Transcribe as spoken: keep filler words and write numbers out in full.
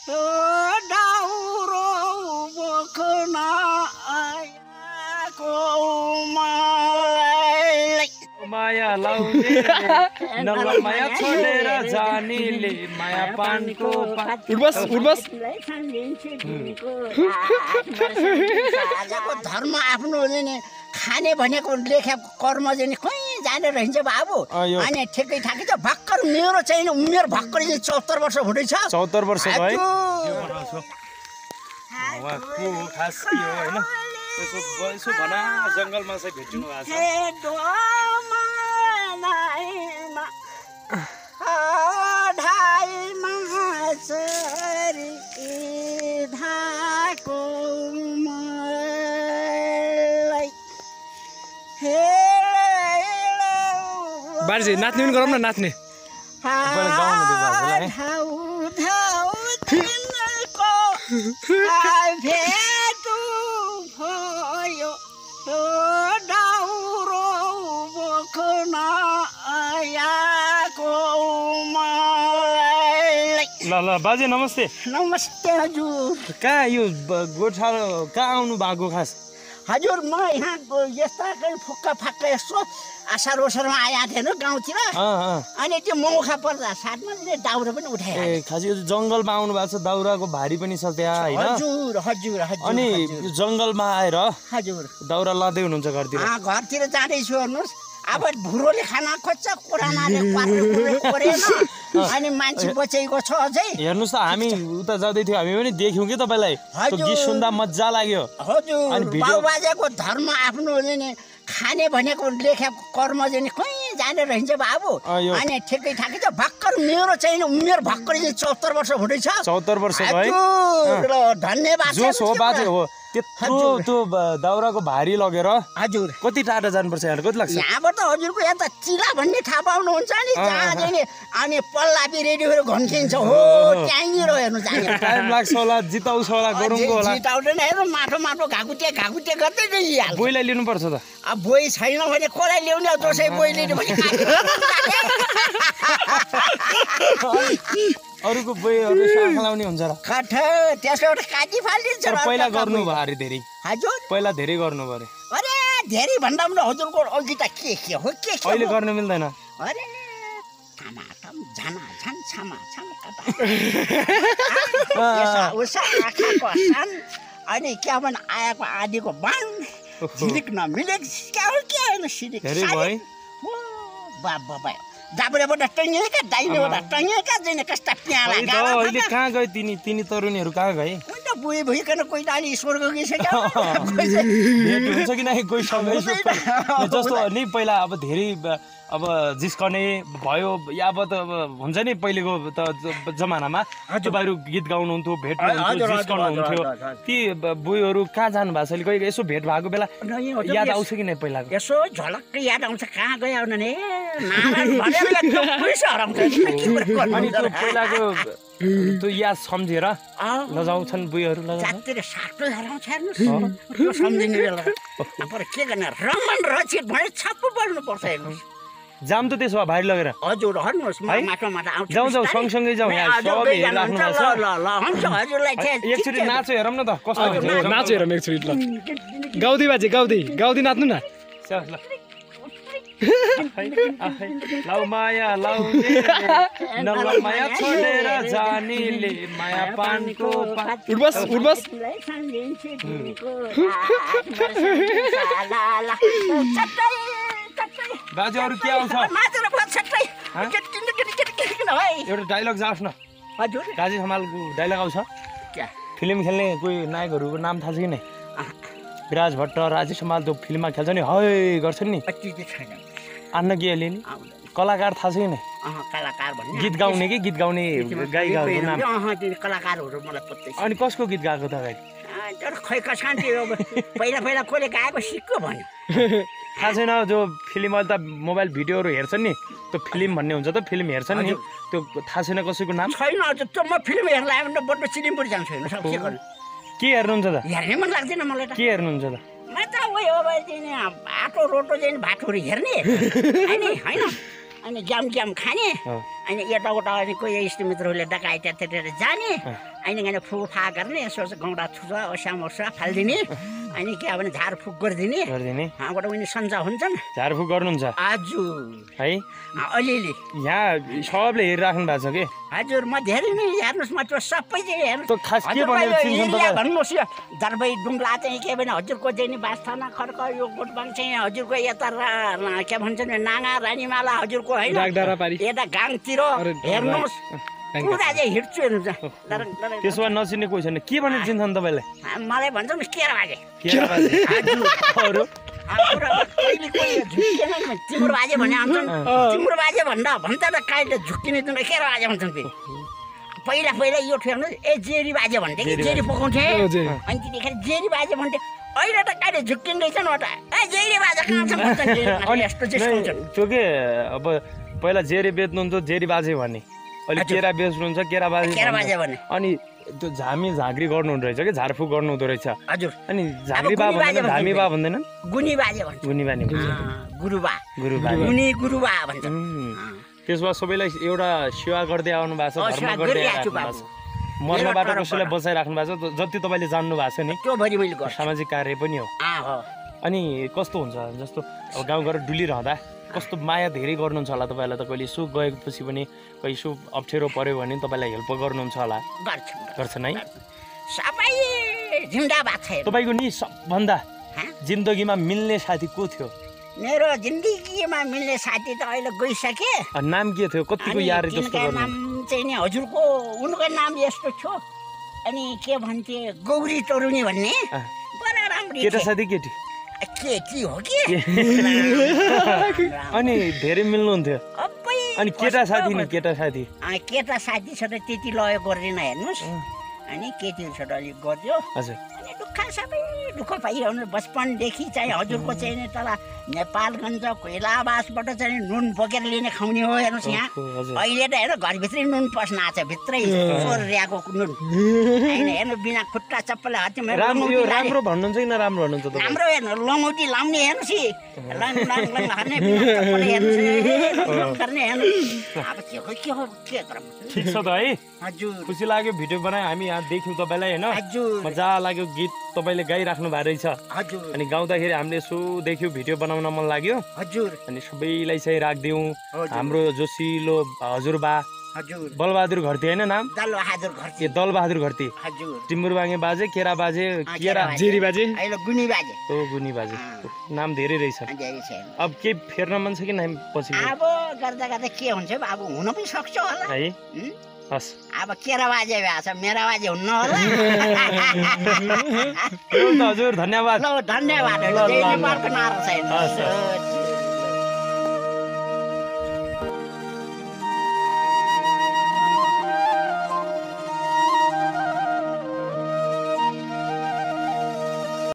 दाउरो बोक्न आएको मलाई माया लाउने नल माया छोडेर जानेले माया पानको उठबस उठबस धर्म आफ्नो खाने भनेको लेखे कर्म चाहिँ कहीँ जाने रहन्छ बाबु अनि ठिकै ठाकै छ भर्खर मेरो चाहिँ उमेर भर्खर चाहिँ चौहत्तर वर्ष हुँदैछ चौहत्तर वर्ष भयो खास के हो होइन यसो यसो भना जङ्गलमा चाहिँ भेट्नु भएको बाजे नाच्ने पनि गरौँ न नाच्ने भेटु भयो दाउरो बोक्न आएको मलाई ल ल बाजे नमस्ते नमस्ते हजुर कहाँ यो गोठालो कहाँ आउनु भएको खास हजुर म यहाँ यस्ता फुक्का फाक्का यसो असार ओसारमा आएको थिएन गाउँतिर अनि त्यो मौका पर्दा साथमा दाउरा पनि उठाए ए खास यो जङ्गलमा आउनु भएको छ दाउराको भारी पनि छ त्यहाँ होइन हजुर हजुर हजुर अनि जङ्गलमा आएर हजुर दाउरा लाँदै हुनुहुन्छ घरतिर घरतिर जाँदैछु हेर्नुहोस् अब भुरोले खाना खोज्छ कोरानाले कोरेन अनि मान्छे बचेको छ अझै हेर्नुहोस् त हामी उता जाँदै थियौँ हामी पनि देख्यौँ कि तपाईँलाई त्यो गीत सुन्दा मजा लाग्यो हजुर बाबुबाजेको धर्म आफ्नो खाने भनेको लेखे कर्म चाहिँ कहीँ जाने रहन्छ बाबु अनि ठिकै ठाकै छ भर्खर मेरो चाहिँ उमेर भर्खर चाहिँ चौहत्तर वर्ष हुँदैछ चौहत्तर वर्ष भयो धन्यवाद जोस हो बाजे हो त्यत्रो त्यो दाउराको भारी लगेर हजुर कति टाढा जानुपर्छ यहाँ कति लाग्छ यहाँबाट हजुरको यहाँ त चिला भन्ने थाहा पाउनुहुन्छ नि जहाँ चाहिँ अनि पल्लापी रेडियोहरू घन्किन्छ हो त्यहीँनिर हेर्नु जाने टाइम लाग्छ होला जिताउँछ होला गरौँको होला जिताउँदैन हेर्नु माटो माटो घाकुटे घाकुटे गर्दै गइहाल्छ बोइलाई लिनुपर्छ त अब बोइ छैन भने कसलाई ल्याउने अब दोसै बोइ लिनु भने अरूको बोइहरू शाखा लाउने हुन्छ र खट त्यसको एउटा काटी फालिदिन्छ पहिला गर्नु भयो अरे धेरै हजुर पहिला धेरै गर्नु पर्यो अरे धेरै भन्दा पनि हजुरको अघि त के के हो के के अहिले गर्न मिल्दैन अरे टमाटम झना झन छमा छम उसा आँखाको सान अनि क्या भन् आएको आदिको बाण झिलिक नमिलेक क्या हो के होइन सिलिक धेरै भयो बाबा भयो दाबुरेबाट टङ्गिएका दाइनेबाट टङ्गिएका जैन कस्ता प्याला गाला अहिले कहाँ गए तिनी तिनी तरुणीहरू कहाँ गए कोही त बुई भइकन कोही त अलि स्वर्ग गइसक्यो भेट हुन्छ कि नै कोही सँगै जस्तो नि पहिला अब धेरै अब जिस्कने भयो या अब त हुन्छ नि पहिलेको त जमानामा तपाईँहरू गीत गाउनुहुन्थ्यो भेट्नुहुन्थ्यो जिस्कनुहुन्थ्यो ती बुईहरू कहाँ जानु भएको छ अहिले कहिले यसो भेट भएको बेला याद आउँछ कि नै पहिलाको यसो झलक्कै याद आउँछ कहाँ गयो आउनु नि अनि त्यो पहिलाको त्यो याद सम्झेर लजाउँछन् बुईहरू सातो हराउँछ हेर्नुहोस् सम्झिने बेला के गर्ने रमन रचित भने छप्पु पर्नुपर्छ हेर्नुहोस् जाम त त्यसो भए भारी लगेर हजुर हर्नुहोस् माटो माटो आउँछ जाउँ जाउँ सँगसँगै जाउँ यहाँ सबै हेरिराख्नु भएको छ ल ल हुन्छ हजुरलाई एकचोटि नाचो हेरौँ न त कस्तो हुन्छ नाचो हेरौँ एकचोटि ल गाउँदै बाजे गाउँदै गाउँदै नाच्नु न लाउ माया लाउने नल माया छोडेर जानेले माया पानको उठबस उठबस बाजे अरू के आउँछ एउटा डाइलग जाओस् न राजेश हमालको डाइलग आउँछ फिल्म खेल्ने कोही नायकहरूको नाम थाहा छ कि नै विराज भट्ट राजेश हमाल त्यो फिल्ममा खेल्छ नि है गर्छन् नि आन्न के अलि नि कलाकार थाहा छ कि नै गीत गाउने कि गीत गाउने गाई गाउने नाम अनि कसको गीत गाएको त अगाडि खै कसान पहिला पहिला कसले गाएको सिक्यो भन्यो थाहा छैन जो फिल्म अहिले त मोबाइल भिडियोहरू हेर्छन् नि त्यो फिल्म भन्ने हुन्छ त फिल्म हेर्छन् नि त्यो थाहा छैन कसैको नाम छैन त म फिल्म हेर्न आयो भने बड्ड सिलिमपुर जान्छु हेर्नु के गर्नु के हेर्नुहुन्छ त हेर्नै मन लाग्दैन मलाई त के हेर्नुहुन्छ त म त उयो अब बाटो रोटो चाहिँ भाटोहरू हेर्ने होइन होइन अनि ग्याम ग्याम खाने अनि यताउता अनि कोही इष्टमित्रहरूले डकाइटा तेटेर जाने अनि गाने फुफा गर्ने यसो गौडा थुचा ओस्याम ओस्या फालिदिने अनि के भने झारफुक गरिदिने गरिदिने उहाँबाट उनी सन्चो हुन्छन् झारफुक गर्नुहुन्छ हजुर है अलिअलि यहाँ सबले हेरिराख्नु भएको छ कि हजुर म धेरै नै हेर्नुहोस् म त्यो सबै चाहिँ हेर्नु त खास के भनेर चिन्छन् तपाईँ भन्नुहोस् यो दरबाई डुङ्ला चाहिँ के भने हजुरको चाहिँ नि बास्थाना खर्क यो गोटबाङ चाहिँ हजुरको यता के भन्छन् नागा रानीमाला हजुरको होइन यता गाङतिर हेर्नुहोस् पुरा चाहिँ हिँड्छु हेर्नु त्यसो भए नचिन्ने कोही छैन के भनेर चिन्छन् तपाईँलाई मलाई भन्छ नि केरा बाजे अरू कहिले कोही झुक्किएन नि तिम्रो बाजे भने आउँछन् तिम्रो बाजे भन्दा भन्दा त काहीँले झुक्किने तिम्रो केरा बाजे भन्छन् फेरि पहिला पहिला यो ठेर्नु ए जेरी बाजे भन्थे कि जेरी पकाउँथे अनि त्यतिखेर जेरी बाजे भन्थे अहिले त कहिले झुक्किँदैछ न त ए जेरी बाजे कहाँ छ भन्छन् यस्तो चाहिँ त्यो के अब पहिला जेरी बेच्नुहुन्छ जेरी बाजे भन्ने अहिले केरा बेच्नुहुन्छ केरा बाजे केरा बाजे भन्ने अनि त्यो झामी झाँक्री गर्नुहुँदो रहेछ कि झारफुक गर्नुहुँदो रहेछ हजुर अनि झाँक्री बा भन्दैन धामी बा भन्दैन गुनी बाजे भन्छ गुनी बानी गुरुबा गुरुबा गुनी गुरुबा भन्छ त्यसो भए सबैलाई एउटा सेवा गर्दै आउनु भएको छ धर्म गर्दै आउनु भएको छ मर्नबाट कसैलाई बचाइराख्नु भएको छ जति तपाईँले जान्नु भएको छ नि त्यो भरि मैले गर्छु सामाजिक कार्य पनि हो अनि कस्तो हुन्छ जस्तो अब गाउँघर डुलिरहँदा कस्तो माया धेरै गर्नुहुन्छ होला तपाईँलाई त कहिले सुख गएपछि पनि कहिले सुख अप्ठ्यारो पर्यो भने तपाईँलाई हेल्प गर्नुहुन्छ होला गर्छन् है सबै जिन्दाबाद छ तपाईँको नि सबभन्दा जिन्दगीमा मिल्ने साथी को थियो मेरो जिन्दगीमा मिल्ने साथी त अहिले गइसके नाम के थियो कतिको यार जस्तो गर्नु नाम चाहिँ नि हजुरको उनको नाम यस्तो थियो अनि के भन्थे गौरी तरुनी भन्ने बडा राम्रो केटा साथी केटी केटी हो कि अनि धेरै मिल्नुहुन्थ्यो अनि केटा साथी नि केटा साथी केटा साथीसँग त्यति लय गर्दैन हेर्नुहोस् अनि केटीहरूसँग अलिक गरिदियो हजुर अनि दुःख सबै दुःख पाइरहनु बचपनदेखि चाहिँ हजुरको चाहिँ नि तल नेपालगञ्ज कोइलाबासबाट चाहिँ नुन बोकेर लिने खुवाउने हो हेर्नुहोस् यहाँ अहिले त हेर्नु घरभित्रै नुन पस्न आएको छ भित्रै सोर्याएको नुन होइन हेर्नु बिना खुट्टा चप्पल हात राम्रो भन्नुहुन्छ कि नराम्रो भन्नुहुन्छ राम्रो हेर्नु लङ्गौटी लाउने हेर्नुहोस् हेर्नु के हो के ठिक छ त है हजुर खुसी लाग्यो भिडियो बनायो हामी यहाँ देख्यौँ तपाईँलाई होइन मजा लाग्यो गीत तपाईँले गाइराख्नु भएको रहेछ हजुर अनि गाउँदाखेरि हामीले यसो देख्यौँ भिडियो बनाउन मन लाग्यो हजुर अनि सबैलाई चाहिँ राखिदिउँ हाम्रो जोसिलो हजुरबा हजुर बलबहादुर घरती होइन नाम दलबहादुर घरती ए दलबहादुर घरती हजुर टिम्बुरबाङे बाजे केरा बाजे केरा जेरी बाजे अहिले गुनी बाजे ओ गुनी बाजे नाम धेरै रहेछ धेरै छ अब के फेर्न मन छ कि नाम पछि अब गर्दा गर्दा के हुन्छ अब हुन पनि सक्छ होला है हस् अब केरा बाजे भए छ मेरा बाजे हुन्न होला हजुर धन्यवाद ल धन्यवाद जय नेपालको नारा छैन